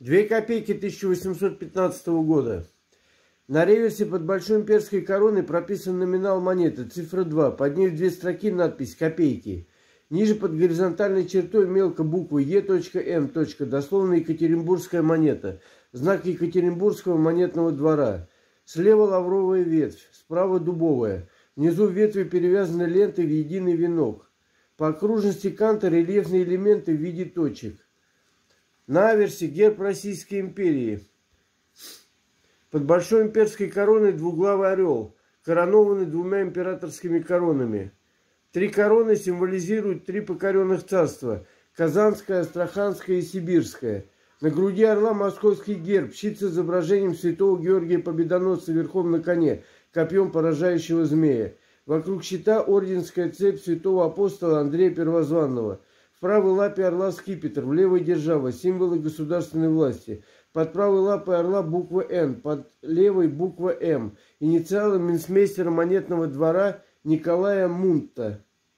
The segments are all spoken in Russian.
2 копейки 1815 года. На реверсе под большой имперской короной прописан номинал монеты, цифра 2. Под ней в 2 строки надпись «Копейки». Ниже под горизонтальной чертой мелко буквы Е.М. Дословно Екатеринбургская монета. Знак Екатеринбургского монетного двора. Слева лавровая ветвь, справа дубовая. Внизу ветви перевязаны лентой в единый венок. По окружности канта рельефные элементы в виде точек. На аверсе герб Российской империи. Под большой имперской короной двуглавый орел, коронованный 2 императорскими коронами. 3 короны символизируют 3 покоренных царства – Казанское, Астраханское и Сибирское. На груди орла московский герб, щит с изображением святого Георгия Победоносца верхом на коне, копьем поражающего змея. Вокруг щита орденская цепь святого апостола Андрея Первозванного. В правой лапе орла скипетр, в левой держава, символы государственной власти. Под правой лапой орла буква «Н», под левой буква «М». Инициалы минцмейстера монетного двора Николая Мунта.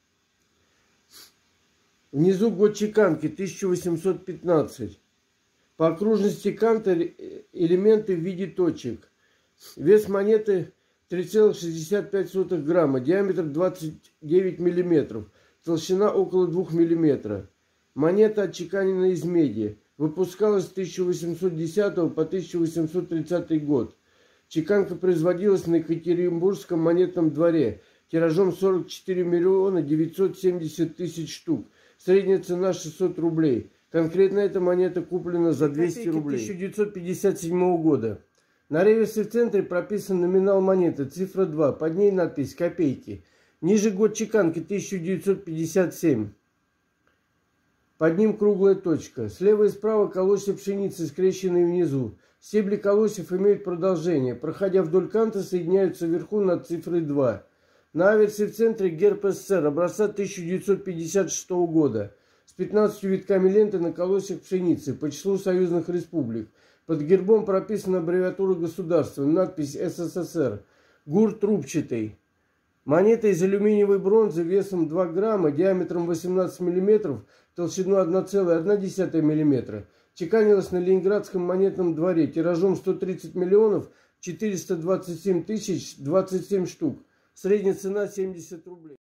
Внизу год чеканки 1815. По окружности канта элементы в виде точек. Вес монеты 3,65 грамма, диаметр 29 миллиметров, толщина около 2 миллиметра. Монета отчеканена из меди. Выпускалась с 1810 по 1830 год. Чеканка производилась на Екатеринбургском монетном дворе тиражом 44 миллиона 970 тысяч штук. Средняя цена 600 рублей. Конкретно эта монета куплена за 200 рублей. 1957 года. На реверсе в центре прописан номинал монеты, цифра 2. Под ней надпись «Копейки». Ниже год чеканки 1957. Под ним круглая точка. Слева и справа колосья пшеницы, скрещенные внизу. Стебли колосьев имеют продолжение. Проходя вдоль канта, соединяются вверху над цифрой 2. На аверсе в центре герб СССР образца 1956 года. С 15 витками ленты на колосьях пшеницы по числу союзных республик. Под гербом прописана аббревиатура государства, надпись СССР. Гурт трубчатый. Монета из алюминиевой бронзы весом 2 грамма, диаметром 18 мм, толщину 1,1 мм. Чеканилась на Ленинградском монетном дворе тиражом 130 миллионов 427 тысяч 27 штук. Средняя цена 70 рублей.